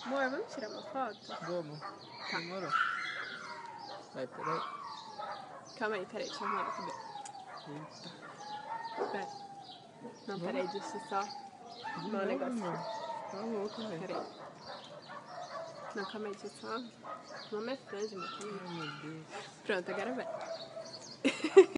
Amor, vamos tirar uma foto? Vamos. Tá. Demorou. Vai, peraí. Calma aí, peraí, deixa eu arrumar o cabelo. Eita. Pera. Não, peraí, deixa eu só arrumar um negócio aqui. Tá louco, velho. Peraí. Não, calma aí, deixa eu só arrumar minha franja, meu. Ai, meu Deus. Pronto, agora vai.